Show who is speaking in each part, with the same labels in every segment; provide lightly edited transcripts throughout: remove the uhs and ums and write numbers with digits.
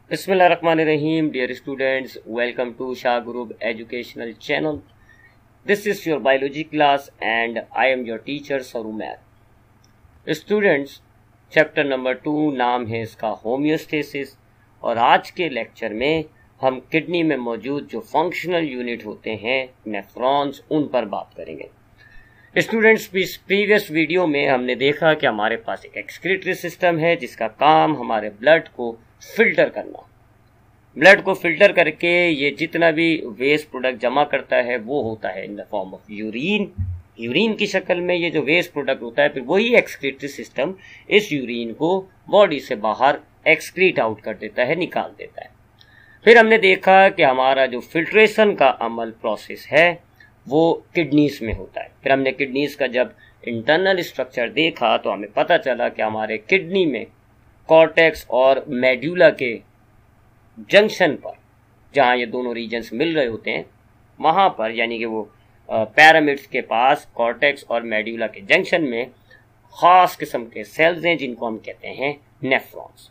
Speaker 1: Bismillahirrahmanirrahim. Dear students, welcome to Shah Group Educational Channel. This is your biology class and I am your teacher Saru Math. Students, chapter number 2 नाम है इसका homeostasis और आज के lecture में हम kidney में मौजूद जो फंक्शनल यूनिट होते हैं नेफ्रॉन्स उन पर बात करेंगे। स्टूडेंट्स, प्रीवियस वीडियो में हमने देखा कि हमारे पास एक एक्सक्रीटरी सिस्टम है जिसका काम हमारे ब्लड को फिल्टर करना। ब्लड को फिल्टर करके ये जितना भी वेस्ट प्रोडक्ट जमा करता है वो होता है in the form of urine. Urine की शक्ल में ये जो वेस्ट प्रोडक्ट होता है, फिर वही एक्सक्रीटरी सिस्टम इस यूरिन को बॉडी से बाहर एक्सक्रीट आउट कर देता है, निकाल देता है। फिर हमने देखा कि हमारा जो फिल्ट्रेशन का अमल प्रोसेस है वो किडनीज में होता है। फिर हमने किडनीज का जब इंटरनल स्ट्रक्चर देखा तो हमें पता चला कि हमारे किडनी में कॉर्टेक्स और मेड्यूला के जंक्शन पर, जहाँ ये दोनों रीजन्स मिल रहे होते हैं, वहाँ पर यानी कि वो पैरामिड्स के पास कॉर्टेक्स और मेड्यूला के जंक्शन में खास किस्म के सेल्स हैं जिनको हम कहते हैं नेफ्रॉन्स।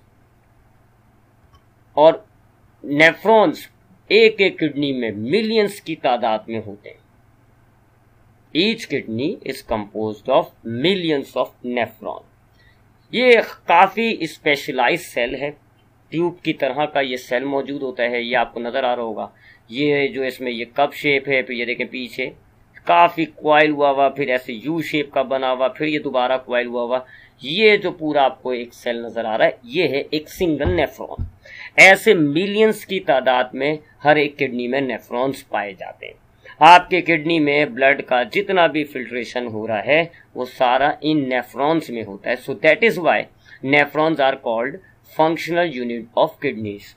Speaker 1: और नेफ्रॉन्स एक एक किडनी में मिलियंस की तादाद में होते हैं। Each kidney is composed of millions of nephron. ये काफ़ी स्पेशलाइज सेल है, ट्यूब की तरह का ये सेल मौजूद होता है। ये आपको नज़र आ रहा होगा, ये जो इसमें ये कप शेप है, फिर ये देखें पीछे काफ़ी क्वाइल हुआ हुआ, फिर ऐसे यू शेप का बना हुआ, फिर ये दोबारा क्वाइल हुआ हुआ। ये जो पूरा आपको एक सेल नज़र आ रहा है ये है एक सिंगल नेफ्रॉन। ऐसे मिलियंस की तादाद में हर एक किडनी में नेफ्रॉन्स पाए जाते हैं। आपके किडनी में ब्लड का जितना भी फिल्ट्रेशन हो रहा है वो सारा इन नेफ्रॉन्स में होता है। So that is why nephrons are called functional unit of kidneys.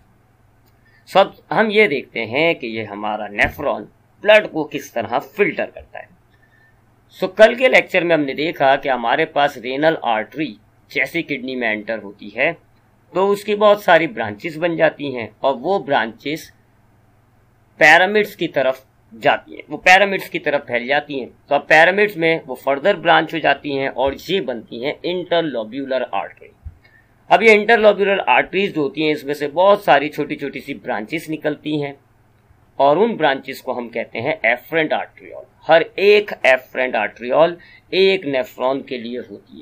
Speaker 1: सब हम ये देखते हैं कि ये हमारा नेफ्रॉन ब्लड को किस तरह फिल्टर करता है। सो कल के लेक्चर में हमने देखा कि हमारे पास रेनल आर्टरी जैसी किडनी में एंटर होती है तो उसकी बहुत सारी ब्रांचेस बन जाती हैं और वो ब्रांचेस पैरामिड्स की तरफ जाती हैं, वो पैरामिड्स की तरफ फैल जाती हैं। तो अब पैरामिड्स में वो फर्दर ब्रांच हो जाती हैं और ये बनती हैं इंटरलोब्यूलर आर्टरी। अब ये इंटरलोब्यूलर आर्टरीज जो होती हैं इसमें से बहुत सारी छोटी छोटी सी ब्रांचेस निकलती हैं और उन ब्रांचेस को हम कहते हैं एफरेंट आर्टरियोल। हर एक एफरेंट आर्टरियोल एक नेफ्रॉन के लिए होती है।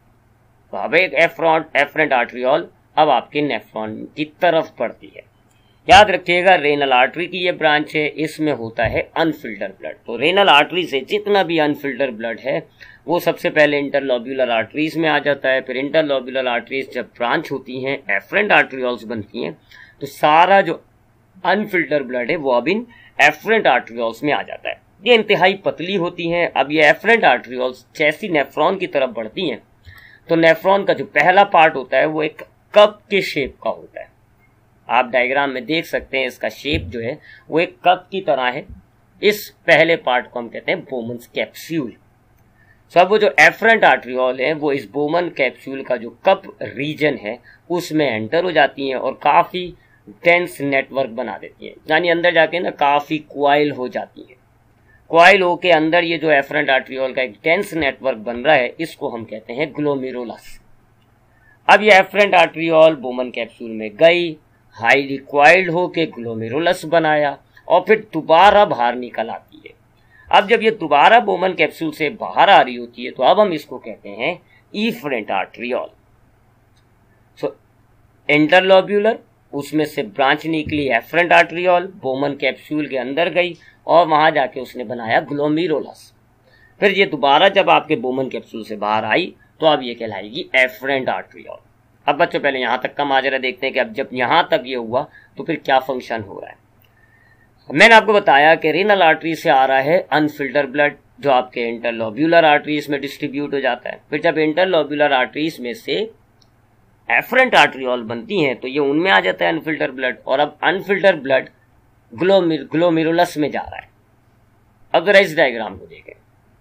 Speaker 1: तो अब एक एफरेंट आर्टरियोल अब आपके नेफ्रॉन की तरफ बढ़ती है। याद रखिएगा, रेनल आर्टरी की ये ब्रांच है, इसमें होता है अनफिल्टर ब्लड। तो रेनल आर्टरी से जितना भी अनफिल्टर ब्लड है वो सबसे पहले इंटरलोब्यूलर आर्टरीज में आ जाता है। फिर इंटरलोब्यूलर आर्टरीज जब ब्रांच होती हैं, एफरेंट आर्टरियोल्स बनती हैं, तो सारा जो अनफिल्टर ब्लड है वो अब इन एफरेंट आर्टरियोल्स में आ जाता है। ये इंतहाई पतली होती हैं। अब ये एफरेंट आर्टरियोल्स जैसी नेफ्रॉन की तरफ बढ़ती हैं तो नेफ्रॉन का जो पहला पार्ट होता है वो एक कप के शेप का होता है। आप डायग्राम में देख सकते हैं इसका शेप जो है वो एक कप की तरह है। इस पहले पार्ट को हम कहते हैं बोमन्स कैप्सूल। सो अब वो जो एफरेंट आर्टरियोल है वो इस बोमन कैप्सूल का जो कप रीजन है उसमें एंटर हो जाती हैं और काफ़ी डेंस नेटवर्क बना देती हैं, यानी अंदर जाके ना काफ़ी क्वाइल हो जाती है। क्वाइल होके अंदर ये जो एफरेंट आर्टरियोल का एक डेंस नेटवर्क बन रहा है इसको हम कहते हैं ग्लोमेरुलस। अब ये एफरेंट आर्टरियोल बोमन कैप्सूल में गई, हाईली क्वाइल्ड होके ग्लोमेरुलस बनाया और फिर दोबारा बाहर निकल आती है। अब जब ये दोबारा बोमन कैप्सूल से बाहर आ रही होती है तो अब हम इसको कहते हैं इफरेंट आर्टरियोल। सो इंटरलोब्यूलर, उसमें से ब्रांच निकली एफरेंट आर्टरियोल, बोमन कैप्सूल के अंदर गई और वहां जाके उसने बनाया ग्लोमेरुलस। फिर ये दोबारा जब आपके बोमन कैप्सूल से बाहर आई तो अब ये कहलाएगी एफरेंट आर्टरियोल। अब बच्चों पहले यहाँ तक का माजरा देखते हैं कि अब जब यहाँ तक ये हुआ तो फिर क्या फंक्शन हो रहा है। मैंने आपको बताया कि रेनल आर्टरी से आ रहा है अनफिल्टर ब्लड जो आपके इंटरलोब्यूलर आर्टरीज में डिस्ट्रीब्यूट हो जाता है। फिर जब इंटरलोब्यूलर आर्टरीज में से एफरेंट आर्टरियोल बनती हैं तो ये उनमें आ जाता है अनफिल्टर ब्लड और अब अनफिल्टर ब्लड ग्लोमेरुलस में जा रहा है। अब जरा इस डायग्राम को देखें,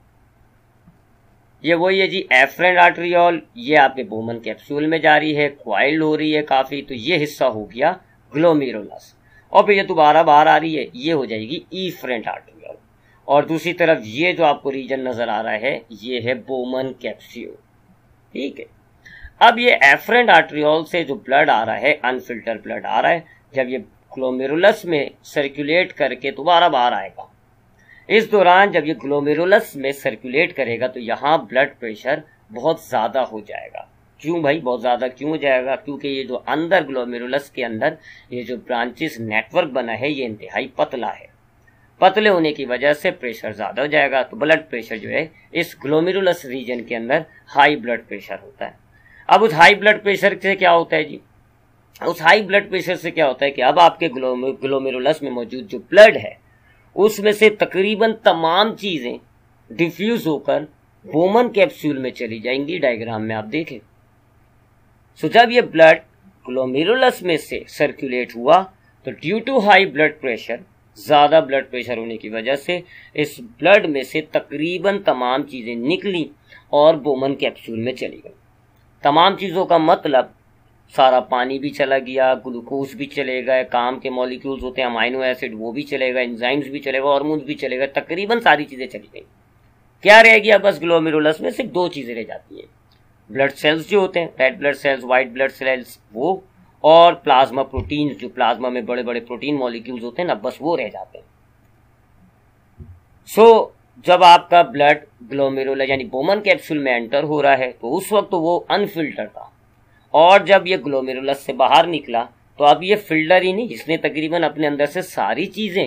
Speaker 1: ये वही है जी एफरेंट आर्टरियोल, ये आपके बोमन कैप्सूल में जा रही है, क्वाइल्ड हो रही है काफ़ी, तो ये हिस्सा हो गया ग्लोमेरुलस और फिर ये दोबारा बाहर आ रही है, ये हो जाएगी इफरेंट आर्टरियोल। और दूसरी तरफ ये जो आपको रीजन नज़र आ रहा है ये है बोमन कैप्सूल। ठीक है, अब ये एफरेंट आर्टरियोल से जो ब्लड आ रहा है, अनफिल्टर ब्लड आ रहा है, जब ये ग्लोमेरुलस में सर्कुलेट करके दोबारा बाहर आएगा, इस दौरान जब ये ग्लोमेरुलस में सर्कुलेट करेगा तो यहाँ ब्लड प्रेशर बहुत ज़्यादा हो जाएगा। क्यों भाई बहुत ज़्यादा क्यों हो जाएगा? क्योंकि ये जो अंदर ग्लोमेरुलस के अंदर ये जो ब्रांचेस नेटवर्क बना है ये इंतहाई पतला है। पतले होने की वजह से प्रेशर ज़्यादा हो जाएगा, तो ब्लड प्रेशर जो है इस ग्लोमेरुलस रीजन के अंदर हाई ब्लड प्रेशर होता है। अब उस हाई ब्लड प्रेशर से क्या होता है जी? उस हाई ब्लड प्रेशर से क्या होता है कि अब आपके ग्लोमेरुलस में मौजूद जो ब्लड है उसमें से तकरीबन तमाम चीज़ें डिफ्यूज होकर बोमन कैप्सूल में चली जाएंगी। डायग्राम में आप देखें। सो जब ये ब्लड ग्लोमेरुलस में से सर्कुलेट हुआ तो due to high blood pressure, ज़्यादा ब्लड प्रेशर होने की वजह से इस ब्लड में से तकरीबन तमाम चीज़ें निकली और बोमन कैप्सूल में चली गई। तमाम चीज़ों का मतलब सारा पानी भी चला गया, ग्लूकोज भी चले गए, काम के मॉलिक्यूल्स होते हैं अमाइनो एसिड वो भी चलेगा, एंजाइम्स भी चलेगा, हार्मोन्स भी चलेगा, तकरीबन सारी चीज़ें चली गई। क्या रह गया? बस ग्लोमेरुलस में सिर्फ दो चीज़ें रह जाती हैं, ब्लड सेल्स जो होते हैं, red blood cells, white blood cells वो, और प्लाज्मा प्रोटीन्स, जो प्लाज्मा में बड़े बड़े प्रोटीन मॉलिक्यूल्स होते हैं ना, बस वो रह जाते हैं। सो जब आपका ब्लड ग्लोमेरुलस यानी बोमन कैप्सूल में एंटर हो रहा है तो उस वक्त तो वो अनफिल्टर था, और जब ये ग्लोमेरुलस से बाहर निकला तो अब ये फिल्टर ही नहीं, इसने तकरीबन अपने अंदर से सारी चीज़ें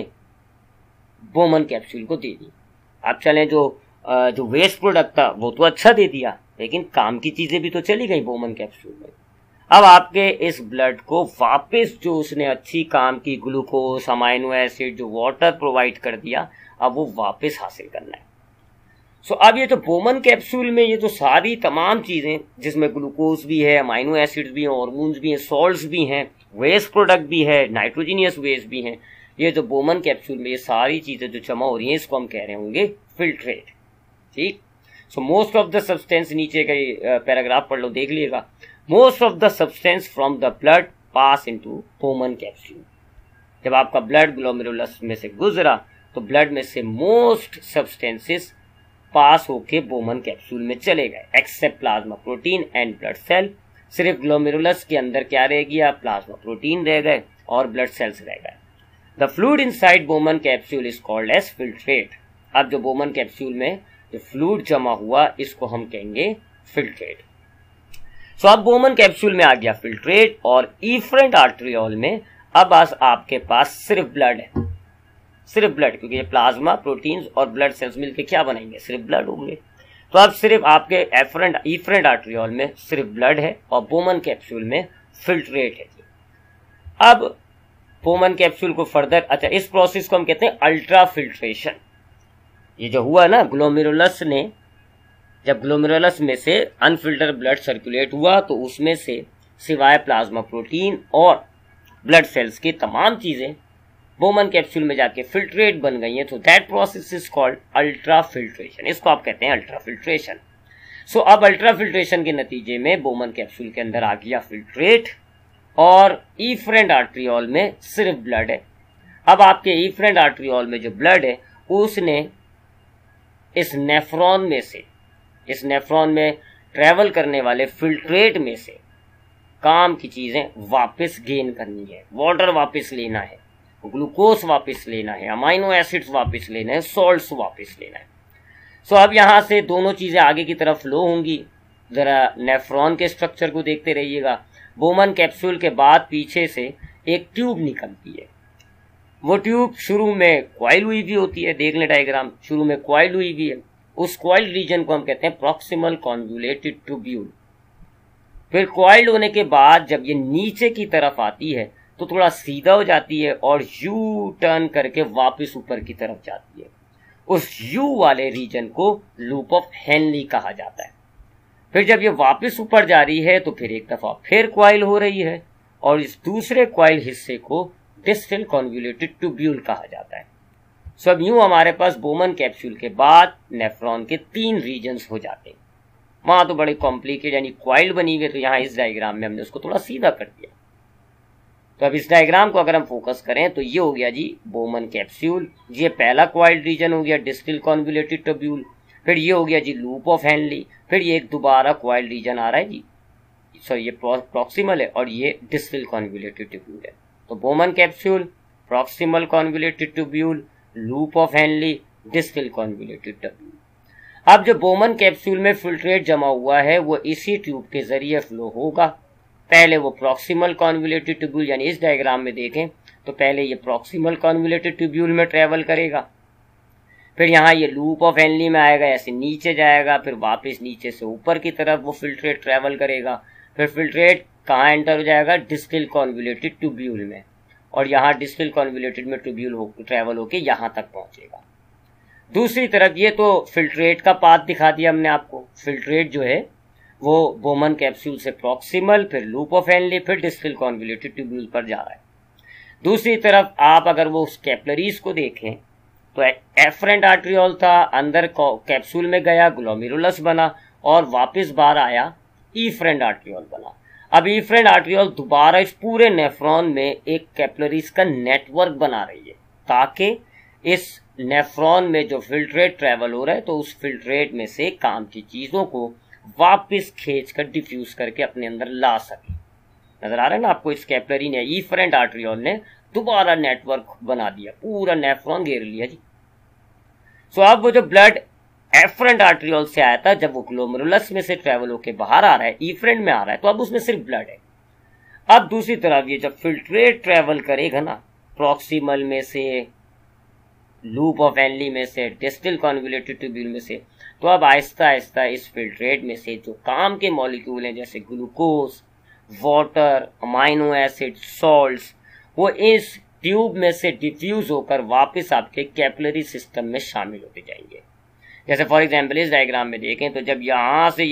Speaker 1: बोमन कैप्सूल को दे दी। अब चलें जो वेस्ट प्रोडक्ट था वो तो अच्छा दे दिया, लेकिन काम की चीज़ें भी तो चली गई बोमन कैप्सूल में। अब आपके इस ब्लड को वापस जो उसने अच्छी काम की ग्लूकोज, अमाइनो एसिड, जो वाटर प्रोवाइड कर दिया, अब वो वापस हासिल करना है। सो अब ये जो बोमन कैप्सूल में ये जो सारी तमाम चीज़ें जिसमें ग्लूकोज भी है, अमाइनो एसिड्स भी हैं, हार्मोन्स भी हैं, सॉल्ट्स भी हैं, वेस्ट प्रोडक्ट भी है, नाइट्रोजीनियस वेस्ट भी हैं, ये जो बोमन कैप्सूल में ये सारी चीज़ें जो जमा हो रही हैं इसको हम कह रहे होंगे फिल्ट्रेट। ठीक। So most of the substance, नीचे का पैराग्राफ पढ़ लो, देख लीजिएगा। Most of the substance from the blood pass into Bowman capsule. जब आपका ब्लड ग्लोमेरुलस में से गुजरा तो ब्लड में से मोस्ट सब्सटेंसेस पास होके बोमन कैप्सूल में चले गए, except plasma protein and blood cell. सिर्फ ग्लोमेरुलस के अंदर क्या रह गया? प्लाज्मा प्रोटीन रह गए और ब्लड सेल्स रह गए। The fluid inside Bowman capsule is called as filtrate. अब जो बोमन कैप्सूल में जो फ्लूइड जमा हुआ इसको हम कहेंगे फिल्ट्रेट। सो अब बोमन कैप्सूल में आ गया फिल्ट्रेट, और इफरेंट आर्टरियोल में अब आपके पास सिर्फ ब्लड है, सिर्फ ब्लड, क्योंकि ये प्लाज्मा प्रोटीन्स और ब्लड सेल्स मिलके क्या बनाएंगे? सिर्फ ब्लड होंगे। तो अब सिर्फ आपके इफरेंट आर्टरियोल में सिर्फ ब्लड है और बोमन कैप्सूल में फिल्ट्रेट है। अब बोमन कैप्सूल को फर्दर, अच्छा, इस प्रोसेस को हम कहते हैं अल्ट्रा फिल्ट्रेशन। ये जो हुआ ना ग्लोमेरुलस ने, जब ग्लोमेरुलस में से अनफिल्टर ब्लड सर्कुलेट हुआ तो उसमें से सिवाय प्लाज्मा प्रोटीन और ब्लड सेल्स की तमाम चीज़ें बोमन कैप्सूल में जाके फिल्ट्रेट बन गई हैं। तो that process is called ultra filtration. इसको आप कहते हैं अल्ट्रा फिल्ट्रेशन। सो अब अल्ट्रा फिल्ट्रेशन के नतीजे में बोमन कैप्सूल के अंदर आ गया फिल्ट्रेट, और इफरेंट आर्टरियोल में सिर्फ ब्लड है। अब आपके इफरेंट आर्टरियोल में जो ब्लड है उसने इस नेफ्रॉन में ट्रेवल करने वाले फिल्ट्रेट में से काम की चीज़ें वापस गेन करनी है, वाटर वापस लेना है, ग्लूकोज वापस लेना है, अमाइनो एसिड्स वापस लेना है, सॉल्ट्स वापस लेना है। सो अब यहाँ से दोनों चीज़ें आगे की तरफ फ्लो होंगी। ज़रा नेफ्रॉन के स्ट्रक्चर को देखते रहिएगा। बोमन कैप्सूल के बाद पीछे से एक ट्यूब निकलती है। वो ट्यूब शुरू में क्वाइल हुई भी होती है, देख लें डायग्राम, शुरू में क्वाइल हुई भी है। उस क्वाइल रीजन को हम कहते हैं प्रॉक्सिमल कॉन्वुलेटेड ट्यूब्यूल। फिर क्वाइल्ड होने के बाद जब ये नीचे की तरफ आती है तो थोड़ा सीधा हो जाती है और यू टर्न करके वापस ऊपर की तरफ जाती है। उस यू वाले रीजन को लूप ऑफ हेनली कहा जाता है। फिर जब ये वापस ऊपर जा रही है तो फिर एक दफा फिर क्वाइल हो रही है, और इस दूसरे क्वाइल हिस्से को डिस्टल कॉन्वुलेटेड ट्यूब्यूल कहा जाता है। सो अब यूं हमारे पास बोमन कैप्सूल के बाद नेफ्रॉन के 3 रीजन्स हो जाते हैं। वहां तो बड़े कॉम्प्लिकेटेड यानी क्वाइल बनी हुई है, तो यहाँ इस डायग्राम में हमने उसको थोड़ा सीधा कर दिया। तो अब इस डायग्राम को अगर हम फोकस करें तो ये हो गया जी बोमन कैप्सूल, ये पहला क्वाइल्ड रीजन हो गया डिस्टल कॉन्वुलेटेड ट्यूब्यूल, फिर ये हो गया जी लूप ऑफ हेनली, फिर ये एक दोबारा क्वाइल्ड रीजन आ रहा है जी सॉरी ये प्रॉक्सिमल है और ये डिस्टल कॉन्वोल्यूटेड ट्यूब्यूल है। तो Bowman capsule, proximal convoluted tubule, loop of Henle, distal convoluted tubule. अब जो बोमन कैप्सूल में फिल्ट्रेट जमा हुआ है वो इसी ट्यूब के जरिए फ्लो होगा। पहले वो प्रॉक्सिमल कॉन्वोल्यूटेड ट्यूब्यूल, यानी इस डायग्राम में देखें तो पहले ये प्रॉक्सिमल कॉन्वोल्यूटेड ट्यूब्यूल में ट्रेवल करेगा, फिर यहाँ ये लूप ऑफ हेनली में आएगा, ऐसे नीचे जाएगा, फिर वापस नीचे से ऊपर की तरफ वो फिल्ट्रेट ट्रेवल करेगा, फिर फिल्ट्रेट कहाँ एंटर हो जाएगा, डिस्टल कॉन्वोल्यूटेड ट्यूब्यूल में, और यहाँ डिस्टल कॉन्वोल्यूटेड में ट्यूब्यूल ट्रेवल होके यहाँ तक पहुंचेगा। दूसरी तरफ ये तो फिल्ट्रेट का पाथ दिखा दिया हमने आपको। फिल्ट्रेट जो है वो बोमन कैप्सूल से प्रॉक्सिमल, फिर लूप ऑफ हेनली, फिर डिस्टल कॉन्वोल्यूटेड ट्यूब्यूल पर जा रहा है। दूसरी तरफ आप अगर वो उस कैपिलरीज को देखें तो एफरेंट आर्ट्रियोल था, अंदर कैप्सूल में गया, ग्लोमेरुलस बना, और वापस बाहर आया, इफरेंट आर्ट्रियोल बना। अब इफरेंट आर्ट्रियोल दोबारा इस पूरे नेफ्रॉन में एक कैपिलरीज का नेटवर्क बना रही है, ताकि इस नेफ्रॉन में जो फिल्ट्रेट ट्रेवल हो रहा है तो उस फिल्ट्रेट में से काम की चीजों को वापस खींच कर डिफ्यूज करके अपने अंदर ला सके। नजर आ रहा है ना आपको, इस कैपिलरी ने, इफरेंट आर्ट्रियोल ने दोबारा नेटवर्क बना दिया, पूरा नेफ्रॉन घेर लिया जी। सो अब वो जो ब्लड एफरेंट आर्ट्रियोल से आया था, जब वो ग्लोमेरुलस में से ट्रेवल होके बाहर आ रहा है, इफरेंट में आ रहा है, तो अब उसमें सिर्फ ब्लड है। अब दूसरी तरफ ये जब फिल्ट्रेट ट्रेवल करेगा ना, प्रॉक्सिमल में से, लूप ऑफ हेनली में से, डिस्टल कॉन्वोल्यूटेड ट्यूब्यूल में से, तो अब आहिस्ता आहिस्ता इस फिल्ट्रेट में से जो काम के मॉलिक्यूल हैं जैसे glucose, water, amino acid, salts, वो इस ट्यूब में से डिफ्यूज होकर वापस आपके कैपिलरी सिस्टम में शामिल होते जाएंगे। जैसे फॉर एग्जांपल इस डायग्राम में देखें तो जब यहाँ से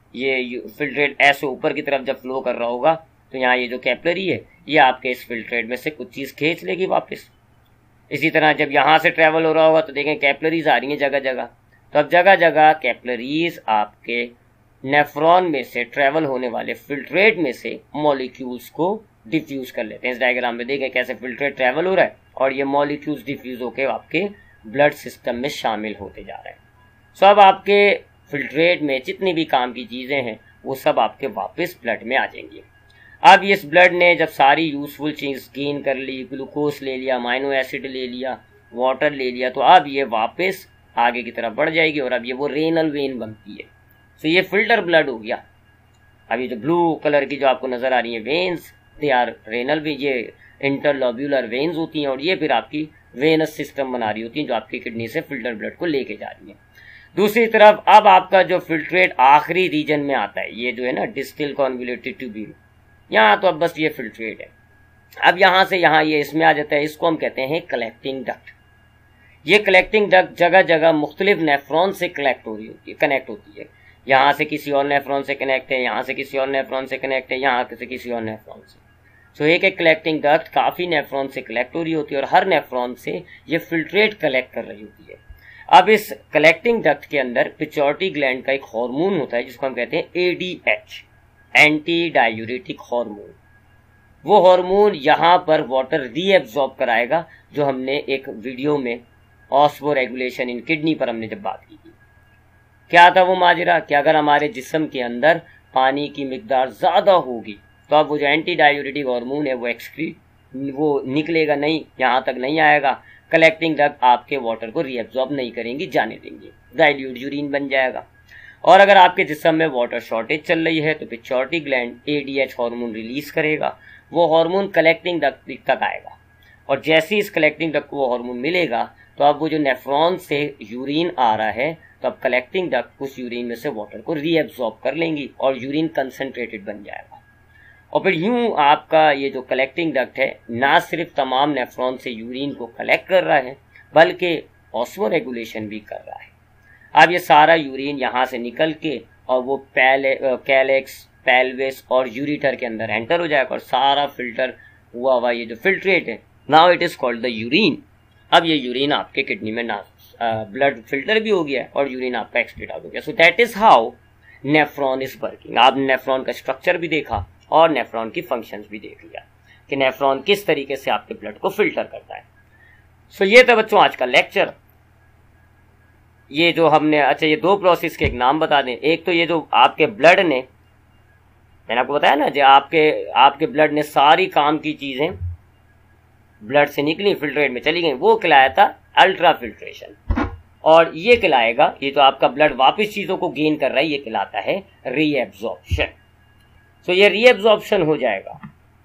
Speaker 1: ये फिल्ट्रेट ऐसे ऊपर की तरफ जब फ्लो कर रहा होगा तो यहाँ ये जो कैपिलरी है ये आपके इस फिल्ट्रेट में से कुछ चीज़ खींच लेगी वापस। इसी तरह जब यहाँ से ट्रेवल हो रहा होगा तो देखें कैपिलरीज आ रही हैं जगह जगह, तो अब जगह जगह कैपिलरीज आपके नेफ्रॉन में से ट्रेवल होने वाले फिल्ट्रेट में से मॉलिक्यूल्स को डिफ्यूज कर लेते हैं। इस डायग्राम में देखें कैसे फिल्ट्रेट ट्रेवल हो रहा है और ये मॉलिक्यूल्स डिफ्यूज होकर आपके ब्लड सिस्टम में शामिल होते जा रहे हैं। सो अब आपके फिल्ट्रेट में जितनी भी काम की चीज़ें हैं वो सब आपके वापस ब्लड में आ जाएंगी। अब इस ब्लड ने जब सारी यूजफुल चीज़ गेन कर ली, ग्लूकोज ले लिया, अमाइनो एसिड ले लिया, वाटर ले लिया, तो अब ये वापस आगे की तरफ बढ़ जाएगी और अब ये वो रेनल वेन बनती है। सो ये फिल्टर ब्लड हो गया। अब ये जो ब्लू कलर की जो आपको नज़र आ रही है veins, they are renal vein, ये इंटरलोब्यूलर वेन्स होती हैं और ये फिर आपकी वेनस सिस्टम बना रही होती हैं जो आपकी किडनी से फिल्टर ब्लड को लेके जा रही है। दूसरी तरफ अब आपका जो फिल्ट्रेट आखिरी रीजन में आता है, ये जो है ना डिस्टल कॉन्वोल्यूटेड ट्यूब्यूल, यहाँ तो अब बस ये फिल्ट्रेट है। अब यहाँ से यहाँ ये इसमें आ जाता है, इसको हम कहते हैं कलेक्टिंग डक्ट। ये कलेक्टिंग डक्ट जगह जगह मुख्तलिफ नेफ्रॉन से कनेक्ट होती है। यहाँ से किसी और नेफ्रॉन से कनेक्ट है, यहाँ से किसी और नेफ्रॉन से कनेक्ट है, यहाँ से किसी और नेफ्रॉन से। सो एक एक कलेक्टिंग डक्ट काफ़ी नेफ्रॉन से कलेक्ट हो रही होती है और हर नेफ्रॉन से ये फिल्ट्रेट कलेक्ट कर रही होती है। अब इस कलेक्टिंग डक्ट के अंदर पिट्यूटरी ग्लैंड का एक हार्मोन होता है जिसको हम कहते हैं ADH, एंटी डायूरेटिक हार्मोन। वो हार्मोन यहाँ पर वाटर रीएब्जॉर्ब कराएगा, जो हमने एक वीडियो में ऑस्मो रेगुलेशन इन किडनी पर हमने जब बात की थी। क्या था वो माजरा कि अगर हमारे जिस्म के अंदर पानी की मिकदार ज़्यादा होगी तो अब वो जो एंटी डायूरेटिक हार्मोन है वो निकलेगा नहीं, यहाँ तक नहीं आएगा। कलेक्टिंग डक्ट आपके वाटर को रीएब्जॉर्ब नहीं करेंगी, जाने देंगे, डाइल्यूट यूरिन बन जाएगा। और अगर आपके जिस्म में वाटर शॉर्टेज चल रही है तो pituitary gland ADH hormone release करेगा। वो हार्मोन कलेक्टिंग डक्ट तक आएगा और जैसे ही इस कलेक्टिंग डक्ट को वो हार्मोन मिलेगा तो अब वो जो नेफ्रॉन से यूरिन आ रहा है तो अब कलेक्टिंग डक्ट उस यूरिन में से वाटर को रीएब्जॉर्ब कर लेंगी और यूरिन कंसनट्रेटेड बन जाएगा। और फिर यूं आपका ये जो कलेक्टिंग डक्ट है ना सिर्फ तमाम नेफ्रॉन से यूरिन को कलेक्ट कर रहा है बल्कि ऑस्मो रेगुलेशन भी कर रहा है। अब ये सारा यूरिन यहाँ से निकल के और वो कैलेक्स, पेल्विस और यूरिटर के अंदर एंटर हो जाएगा और सारा फिल्टर हुआ ये जो फिल्ट्रेट है, now it is called the urine. अब ये यूरिन आपके किडनी में ना ब्लड फिल्टर भी हो गया और यूरिन आपका एक्सक्रीट आउट हो गया। So that is how nephron is working. आपने नेफ्रॉन का स्ट्रक्चर भी देखा और नेफ्रॉन की फंक्शंस भी देख लिया कि नेफ्रॉन किस तरीके से आपके ब्लड को फिल्टर करता है। सो ये था बच्चों आज का लेक्चर। ये जो हमने, अच्छा ये दो प्रोसेस के एक नाम बता दें। एक तो ये जो आपके ब्लड ने मैंने आपको बताया ना, जो आपके ब्लड ने सारी काम की चीजें ब्लड से निकली फिल्ट्रेट में चली गई, वो कहलाया था अल्ट्रा फिल्ट्रेशन। और ये कहलाएगा, ये तो आपका ब्लड वापस चीजों को गेन कर रहा है, ये कहलाता है रीएब्जॉर्प्शन। तो ये रीएब्जॉर्प्शन हो जाएगा।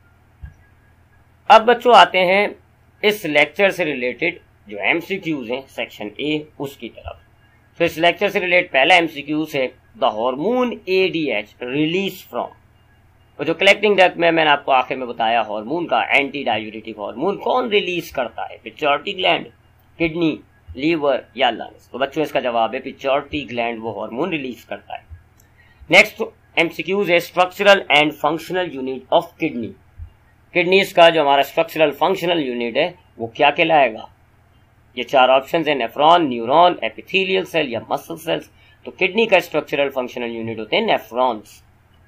Speaker 1: अब बच्चों आते हैं इस लेक्चर से रिलेटेड जो एमसीक्यूज हैं सेक्शन ए उसकी तरफ। तो इस लेक्चर से रिलेटेड पहला एमसीक्यूज है the hormone ADH release from. और जो कलेक्टिंग डक्ट में मैंने आपको आखिर में बताया हार्मोन का एंटी डायूरेटिक हार्मोन कौन रिलीज करता है, पिट्यूटरी ग्लैंड, किडनी, लीवर या लंग्स। तो बच्चों इसका जवाब है पिट्यूटरी ग्लैंड वो हार्मोन रिलीज करता है। नेक्स्ट एमसीक्यूज है structural and functional unit of kidney. Kidneys का जो हमारा स्ट्रक्चरल फंक्शनल यूनिट है वो क्या कहलाएगा। ये चार ऑप्शंस है, नेफ्रॉन, न्यूरॉन, एपिथेलियल सेल या मसल सेल्स। तो किडनी का स्ट्रक्चरल फंक्शनल यूनिट होते हैं nephrons.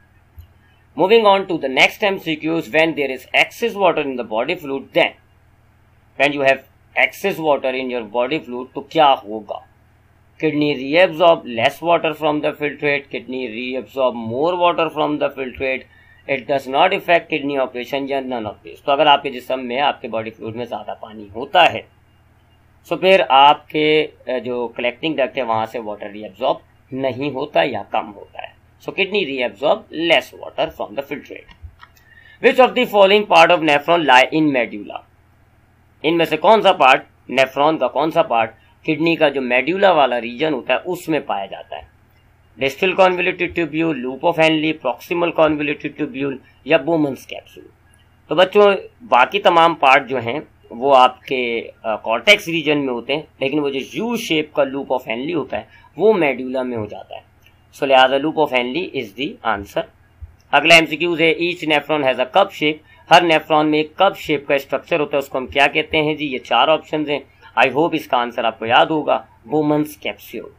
Speaker 1: Moving on to the next MCQs, when there is excess water in the body fluid, then when you have excess water in your body fluid तो क्या होगा। Kidney reabsorb less water from the filtrate, kidney reabsorb more water from the filtrate, it does not effect kidney operation या none of this. तो अगर आपके जिस्म में, आपके बॉडी फ्लूइड में ज्यादा पानी होता है तो फिर आपके जो कलेक्टिंग डक्ट है वहां से वाटर रीएब्सॉर्ब नहीं होता या कम होता है। So kidney reabsorb less water from the filtrate. Which of the following part of nephron lie in medulla. इनमें से कौन सा पार्ट, नेफ्रॉन का कौन सा पार्ट किडनी का जो मेड्यूला वाला रीजन होता है उसमें पाया जाता है। Distal convoluted tubule, loop of Henle, proximal convoluted tubule या बोमन्स कैप्सूल। तो बच्चों बाकी तमाम पार्ट जो हैं वो आपके कॉर्टेक्स रीजन में होते हैं, लेकिन वो जो यू शेप का लूप ऑफ हेनली होता है वो मेड्यूला में हो जाता है। सो लिहाजा loop of Henle is the answer. अगला एमसीक्यूज है each nephron has a cup shape. हर नेफ्रॉन में एक कप शेप का स्ट्रक्चर होता है, उसको हम क्या कहते हैं जी। ये चार ऑप्शन हैं, आई होप इसका आंसर आपको याद होगा, बोमन्स कैप्सूल।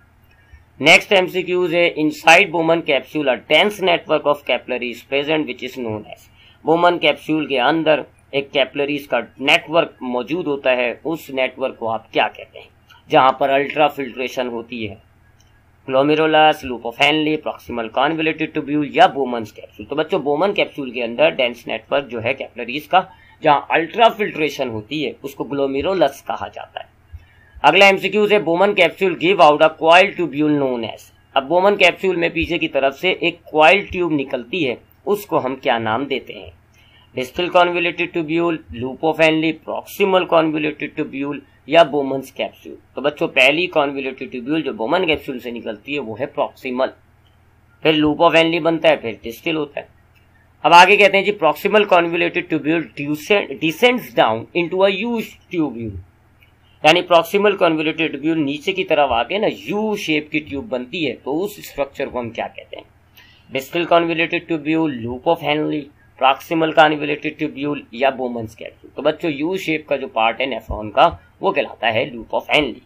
Speaker 1: नेक्स्ट एमसीक्यूज है inside Bowman capsule a dense network of capillaries present which is known as. Bowman capsule के अंदर एक कैपिलरीज का नेटवर्क मौजूद होता है, उस नेटवर्क को आप क्या कहते हैं, जहां पर अल्ट्रा फिल्ट्रेशन होती है। Glomerulus, loop of Henle, proximal convoluted tubule या बोमन्स कैप्सूल। तो बच्चों बोमन कैप्सूल के अंदर डेंस नेटवर्क जो है कैपिलरीज का जहां अल्ट्रा फिल्ट्रेशन होती है उसको ग्लोमेरुलस कहा जाता है। अगला एमसीक्यूज है Bowman capsule give out a coil tubule known as. अब बोमन कैप्सूल में पीछे की तरफ से एक कॉइल ट्यूब निकलती है, उसको हम क्या नाम देते हैं। Distal convoluted tubule, loop of Henle, proximal convoluted tubule या बोमन्स कैप्सूल। तो बच्चों पहली कॉन्वोल्यूटेड ट्यूब्यूल जो बोमन कैप्सूल से निकलती है वो है प्रॉक्सिमल, फिर लूप ऑफ हेनली बनता है, फिर डिस्टल होता है। अब आगे कहते हैं the proximal convoluted tubule descends down into a U tubule, यानी प्रॉक्सिमल कॉन्वोल्यूटेड ट्यूब्यूल नीचे की तरफ आके ना यू शेप की ट्यूब बनती है, तो उस स्ट्रक्चर को हम क्या कहते हैं। Distal convoluted tubule, loop of Henle, proximal convoluted tubule या बोमन्स कैप्सूल। तो बच्चों यू शेप का जो पार्ट है नेफ्रॉन का वो कहलाता है लूप ऑफ हेनली।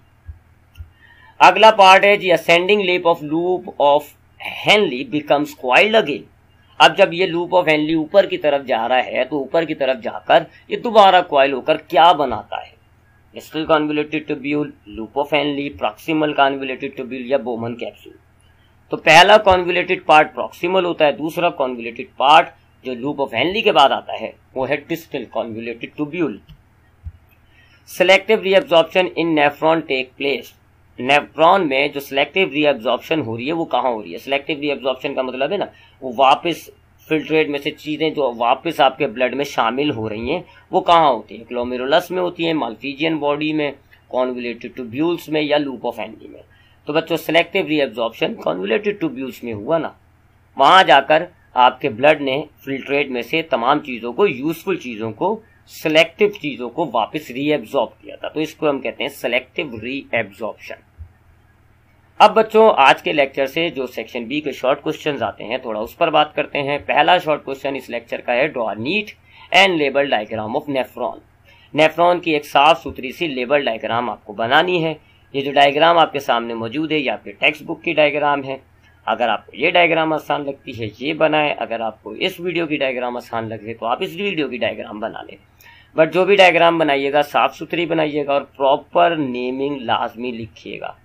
Speaker 1: अगला पार्ट है the ascending limb of loop of Henle becomes coiled again. अब जब ये लूप ऑफ हेनली ऊपर की तरफ जा रहा है तो ऊपर की तरफ जाकर ये दोबारा कॉइल होकर क्या बनाता है। Distal convoluted tubule, loop of Henle, proximal convoluted tubule या बोमन कैप्सूल। तो पहला कॉन्वोल्यूटेड पार्ट प्रॉक्सिमल होता है, दूसरा कॉन्वोल्यूटेड पार्ट जो लूप ऑफ हेनली के बाद आता है वो है distal convoluted tubule. Selective reabsorption in nephron take place. Nephron में जो सिलेक्टिव रीअब्जॉर्प्शन हो रही है वो कहाँ हो रही है। सिलेक्टिव रीअब्जॉर्प्शन का मतलब है ना वो वापस फिल्ट्रेट में से चीजें जो वापस आपके ब्लड में शामिल हो रही हैं वो कहाँ होती है। ग्लोमेरुलस में होती है, माल्फिजियन बॉडी में, कॉन्वोल्यूटेड ट्यूब्यूल्स में या लूप ऑफ हेनली में। तो बच्चों सिलेक्टिव रीअब्जॉर्प्शन कॉन्वोल्यूटेड ट्यूब्यूल्स में हुआ ना, वहां जाकर आपके ब्लड ने फिल्ट्रेट में से तमाम चीजों को, यूजफुल चीजों को, सिलेक्टिव चीजों को वापस रीएब्जॉर्ब किया था। तो इसको हम कहते हैं सिलेक्टिव रीएब्जॉर्प्शन। अब बच्चों आज के लेक्चर से जो सेक्शन बी के शॉर्ट क्वेश्चंस आते हैं थोड़ा उस पर बात करते हैं। पहला शॉर्ट क्वेश्चन इस लेक्चर का है draw neat and label diagram of nephron. Nephron की एक साफ सुथरी सी लेबल डायग्राम आपको बनानी है। ये जो डायग्राम आपके सामने मौजूद है ये आपके टेक्स्ट बुक की डायग्राम है। अगर आपको ये डायग्राम आसान लगती है ये बनाएं, अगर आपको इस वीडियो की डायग्राम आसान लगे तो आप इस वीडियो की डायग्राम बना लें। बट जो भी डायग्राम बनाइएगा साफ सुथरी बनाइएगा और प्रॉपर नेमिंग लाजमी लिखिएगा।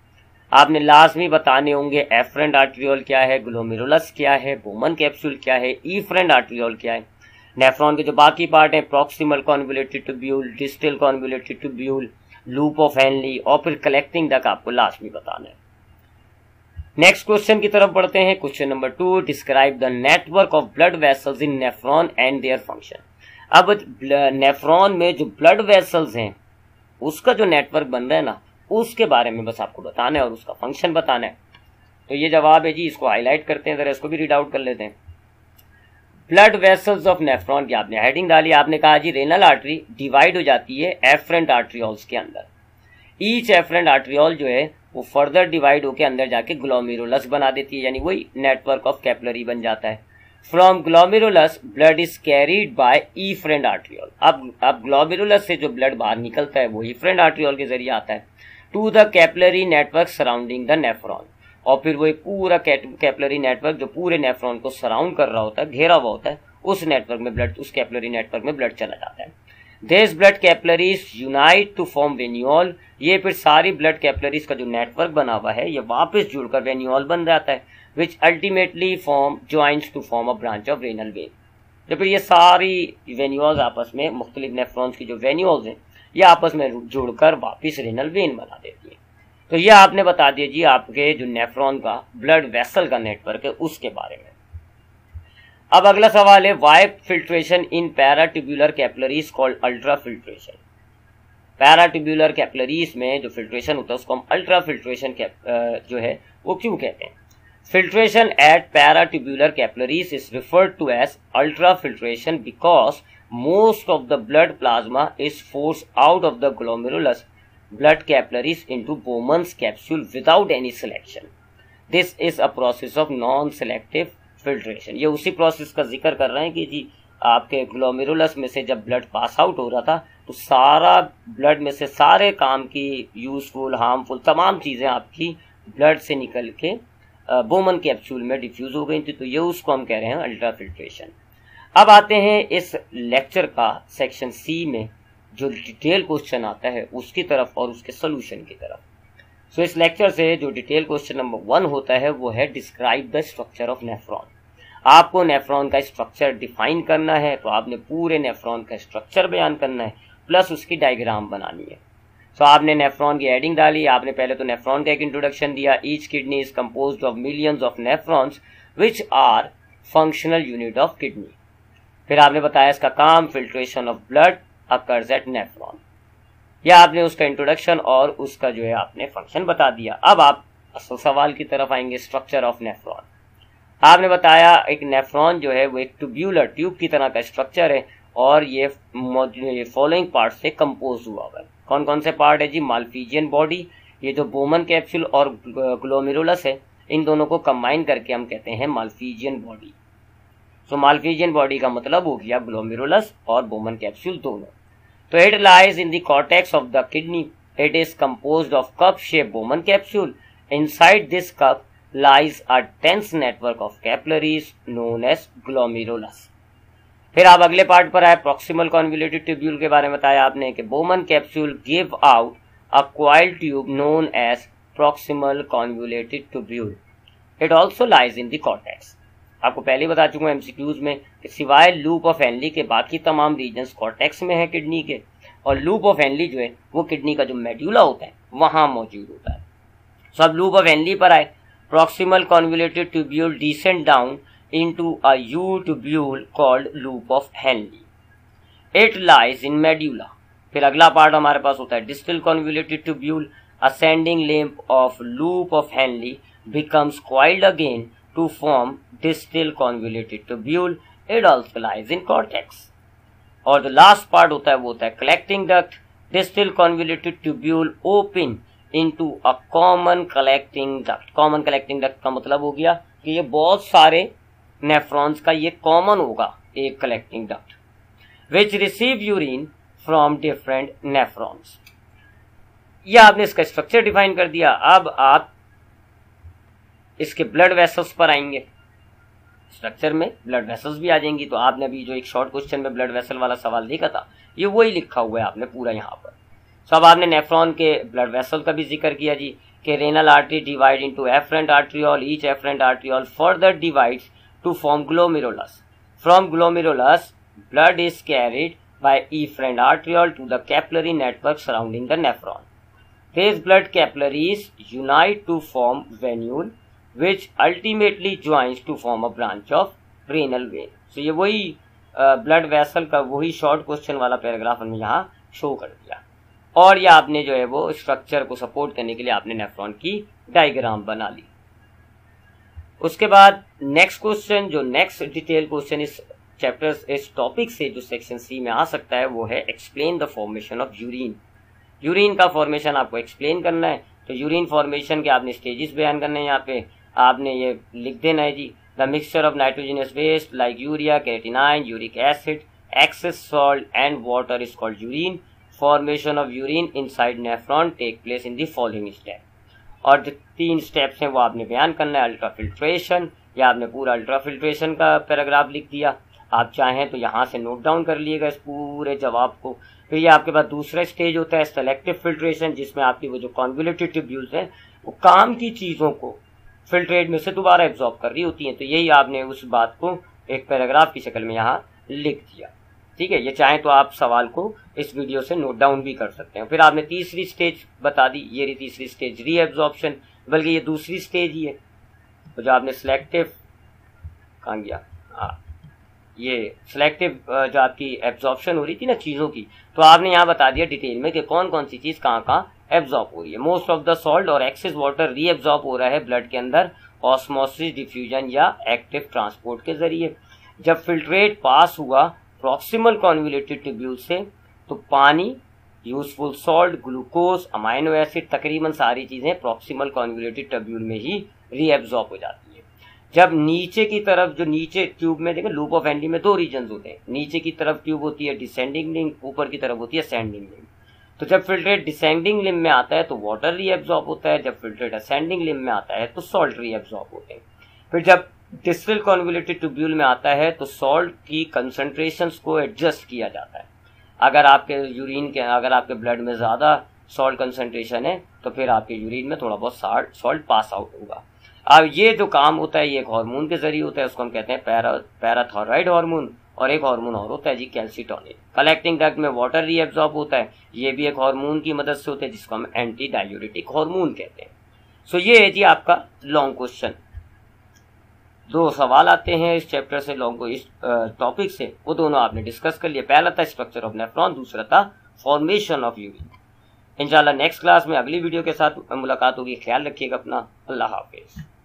Speaker 1: आपने लाजमी बताने होंगे एफरेंट आर्ट्रियोल क्या है, ग्लोमेरुलस क्या है, बोमन कैप्सूल क्या है, इफरेंट आर्ट्रियोल क्या है। नेफ्रॉन के जो बाकी पार्ट हैं, proximal convoluted tubule, distal convoluted tubule, loop of Henle और फिर कलेक्टिंग डक्ट आपको लाजमी बताना है। नेक्स्ट क्वेश्चन की तरफ बढ़ते हैं। Question number 2, describe the network of blood vessels in nephron and their function. अब नेफ्रॉन में जो ब्लड वेसल्स हैं उसका जो नेटवर्क बन रहा है ना, उसके बारे में बस आपको बताना है और उसका फंक्शन बताना है। तो ये जवाब है जी, इसको हाईलाइट करते हैं, जरा इसको भी रीड आउट कर लेते हैं। ब्लड वेसल्स ऑफ नेफ्रॉन की आपने हेडिंग डाली, आपने कहा जी रेनल आर्टरी डिवाइड हो जाती है एफरेंट आर्ट्रियोल्स के अंदर। ईच एफरेंट आर्ट्रियोल जो है वो फर्दर डिवाइड होकर अंदर जाके ग्लोमेरुलस बना देती है, यानी वही नेटवर्क ऑफ कैपिलरी बन जाता है। From glomerulus blood is carried by efferent arteriole. अब ग्लोमेरुलस से जो ब्लड बाहर निकलता है वो इफरेंट आर्ट्रियोल के जरिए आता है to the capillary network surrounding the nephron, और फिर वो एक पूरा कैपिलरी नेटवर्क जो पूरे नेफ्रॉन को सराउंड कर रहा होता है, घेरा हुआ होता है, उस नेटवर्क में ब्लड, उस कैपिलरी नेटवर्क में ब्लड चला जाता है। This blood capillaries unite to form venule. ये फिर सारी ब्लड कैपिलरीज का जो नेटवर्क बना हुआ है ये वापस जुड़कर वेन्यूल बन जाता है, which ultimately form joints to form a branch of renal vein. तो फिर ये सारी वेन्यूल्स आपस में, मुख्तलिफ नेफ्रॉन्स की जो वेन्यूल्स हैं ये आपस में जुड़कर वापस रेनल वेन बना देती है। तो ये आपने बता दिया जी आपके जो नेफ्रॉन का ब्लड वेसल का नेटवर्क है उसके बारे में। अब अगला सवाल है, why filtration in peritubular capillaries called ultra filtration. Peritubular capillaries में जो फिल्ट्रेशन होता है उसको हम अल्ट्रा फिल्ट्रेशन जो है वो क्यों कहते हैं? Filtration at peritubular capillaries is referred to as ultra filtration because most of the blood plasma is forced out of the glomerulus blood capillaries into Bowman's capsule without any selection. This is a process of non-selective filtration. ये उसी process का जिक्र कर रहे हैं कि जी आपके glomerulus में से जब ब्लड पास आउट हो रहा था तो सारा ब्लड में से सारे काम की यूजफुल, हार्मफुल तमाम चीज़ें आपकी ब्लड से निकल के बोमन कैप्सूल में डिफ्यूज हो गई थी। तो ये उसको हम कह रहे हैं अल्ट्रा फिल्ट्रेशन। अब आते हैं इस लेक्चर का सेक्शन सी में जो डिटेल क्वेश्चन आता है उसकी तरफ और उसके सोल्यूशन की तरफ। सो इस लेक्चर से जो डिटेल क्वेश्चन नंबर 1 होता है वो है describe the structure of nephron. आपको नेफ्रॉन का स्ट्रक्चर डिफाइन करना है, तो आपने पूरे नेफ्रॉन का स्ट्रक्चर बयान करना है प्लस उसकी डायग्राम बनानी है। सो आपने नेफ्रॉन की हेडिंग डाली, आपने पहले तो नेफ्रॉन का एक इंट्रोडक्शन दिया। Each kidney is composed of millions of nephrons which are functional unit of kidney. फिर आपने बताया इसका काम, filtration of blood occurs at nephron. या आपने उसका इंट्रोडक्शन और उसका जो है आपने फंक्शन बता दिया। अब आप असल सवाल की तरफ आएंगे, स्ट्रक्चर ऑफ नेफ्रॉन। आपने बताया एक नेफ्रॉन जो है वो एक ट्यूब्यूलर ट्यूब की तरह का स्ट्रक्चर है और ये फॉलोइंग पार्ट से कंपोज हुआ हुआ है। कौन कौन से पार्ट है जी? माल्फिजियन बॉडी, ये जो बोमन कैप्सूल और ग्लोमेरुलस है इन दोनों को कंबाइन करके हम कहते हैं Malpighian body. So Malpighian body का मतलब हो गया ग्लोमेरुलस और बोमन कैप्सूल दोनों। तो it lies in the cortex of the kidney. It is composed of cup shape Bowman capsule. Inside this cup lies a dense network of capillaries known as glomerulus. फिर आप अगले पार्ट पर आए, proximal convoluted tubule के बारे में बताया आपने कि Bowman capsule give out a coiled tube known as proximal convoluted tubule. It also lies in the cortex. आपको पहले बता चुका हूं एमसीक्यूज में कि सिवाय लूप ऑफ हेनली के बाकी तमाम रीजन्स कॉर्टेक्स में है किडनी के, और लूप ऑफ हेनली जो है वो किडनी का जो मेड्यूला होता है वहां मौजूद होता है। सो अब लूप ऑफ हेनली पर आए, proximal convoluted tubule descend down into a U tubule called loop of Henle. It lies in medulla. फिर अगला पार्ट हमारे पास होता है distal convoluted tubule. Ascending limb of loop of Henle becomes coiled again to form distal convoluted tubule. It also lies in cortex. और जो last part होता है वो होता है collecting duct. Distal convoluted tubule open into a common collecting duct. Common collecting duct का मतलब हो गया कि ये बहुत सारे नेफ्रॉन्स का ये कॉमन होगा एक collecting duct, which receive urine from different nephrons. ये आपने इसका स्ट्रक्चर डिफाइन कर दिया। अब आप इसके ब्लड वेसल्स पर आएंगे। स्ट्रक्चर में ब्लड वेसल्स भी आ जाएंगी। तो आपने अभी जो एक शॉर्ट क्वेश्चन में ब्लड वेसल वाला सवाल देखा था ये वही लिखा हुआ है आपने पूरा यहाँ पर। सब आपने नेफ्रॉन के ब्लड वेसल का भी जिक्र किया जी। कि renal artery divide into afferent arteriole, each afferent arteriole further divides to form glomerulus. From glomerulus, blood is carried by efferent arteriole to the capillary network surrounding the nephron. These blood capillaries unite to form venule, which ultimately joins to form a branch of renal vein. So ये वही blood vessel का वही short question वाला paragraph हमने यहाँ show कर दिया, और ये आपने जो है वो स्ट्रक्चर को सपोर्ट करने के लिए आपने नेफ्रॉन की डायग्राम बना ली। उसके बाद नेक्स्ट क्वेश्चन, जो नेक्स्ट डिटेल क्वेश्चन इस चैप्टर इस टॉपिक से जो सेक्शन सी में आ सकता है वो है explain the formation of urine. Urine का फॉर्मेशन आपको एक्सप्लेन करना है, तो यूरिन फॉर्मेशन के आपने स्टेजेस बयान करने हैं। यहाँ पे आपने ये लिख देना है जी, the mixture of nitrogenous waste like urea, creatinine, uric acid, excess salt and water is called urine. Formation of urine inside nephron take place in the following step, और जो 3 स्टेप्स हैं वो आपने बयान करना है। अल्ट्राफिल्ट्रेशन, या आपने पूरा अल्ट्राफिल्ट्रेशन का पैराग्राफ लिख दिया, आप चाहें तो यहाँ से नोट डाउन कर लिएगा इस पूरे जवाब को। फिर ये आपके पास दूसरा स्टेज होता है सेलेक्टिव फिल्ट्रेशन, जिसमें आपकी वो जो कॉन्वोल्यूटेड ट्यूब्यूल्स हैं वो काम की चीज़ों को फिल्ट्रेट में से दोबारा एब्जॉर्ब कर रही होती हैं। तो यही आपने उस बात को एक पैराग्राफ की शक्ल में यहाँ लिख दिया, ठीक है। ये चाहें तो आप सवाल को इस वीडियो से नोट डाउन भी कर सकते हैं। फिर आपने तीसरी स्टेज बता दी, ये रही तीसरी स्टेज रीएब्जॉर्प्शन, बल्कि ये दूसरी स्टेज ही है। तो जो आपने सिलेक्टिव कहाँ गया, हाँ ये सिलेक्टिव जो आपकी एब्जॉर्प्शन हो रही थी ना चीज़ों की, तो आपने यहाँ बता दिया डिटेल में कि कौन कौन सी चीज़ कहाँ कहाँ एब्जॉर्ब हो रही है। मोस्ट ऑफ द सॉल्ट और एक्सेस वाटर रीएब्जॉर्ब हो रहा है ब्लड के अंदर ऑस्मोसिस, डिफ्यूजन या एक्टिव ट्रांसपोर्ट के जरिए। जब फिल्ट्रेट पास हुआ प्रॉक्सिमल कॉन्वोल्यूटेड ट्यूब्यूल से, तो पानी, useful salt, glucose, amino acid, तकरीबन सारी चीज़ें प्रॉक्सिमल कॉन्वोल्यूटेड ट्यूब्यूल में ही रीएब्जॉर्ब हो जाती है। जब नीचे की तरफ, जो नीचे ट्यूब में देखें लूप ऑफ एंडी में 2 रीजन होते हैं, नीचे की तरफ ट्यूब होती है डिसेंडिंग लिम्ब, ऊपर की तरफ होती है असेंडिंग लिम्ब। तो जब फिल्ट्रेट डिसेंडिंग लिम्ब में आता है तो वाटर रीएब्जॉर्ब होता है, जब फिल्ट्रेट असेंडिंग लिम्ब में आता है तो सॉल्ट रीएब्जॉर्ब होते हैं। फिर जब डिस्टल कॉन्वोल्यूटेड ट्यूब्यूल में आता है तो सॉल्ट की कंसंट्रेशंस को एडजस्ट किया जाता है। अगर आपके ब्लड में ज़्यादा सॉल्ट कंसंट्रेशन है तो फिर आपके यूरिन में थोड़ा बहुत सॉल्ट पास आउट होगा। अब ये जो काम होता है ये एक हार्मोन के जरिए होता है, उसको हम कहते हैं पैराथायरॉइड हार्मोन, और एक हार्मोन और होता है जी कैल्सिटोनिन। कलेक्टिंग डक्ट में वाटर रीएब्जॉर्ब होता है, ये भी एक हार्मोन की मदद से होता है जिसको हम एंटी डायूरेटिक हार्मोन कहते हैं। सो ये है जी आपका लॉन्ग क्वेश्चन। 2 सवाल आते हैं इस चैप्टर से, इस टॉपिक से, वो दोनों आपने डिस्कस कर लिए। पहला था स्ट्रक्चर ऑफ नेफ्रॉन, दूसरा था फॉर्मेशन ऑफ यूरिन। इंशाल्लाह नेक्स्ट क्लास में अगली वीडियो के साथ मुलाकात होगी। ख्याल रखिएगा अपना। अल्लाह हाफिज।